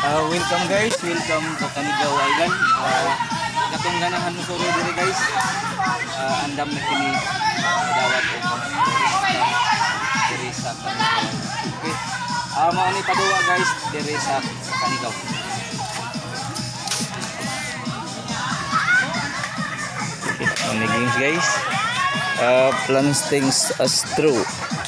Welcome guys, welcome to Canigao Island. Katong ganahan mo sorry diri guys. Andam na kini dawat ko diri sa Canigao. Okay. Mao ni paduwa guys diri sa Canigao. Okay, games guys. Plans things as true.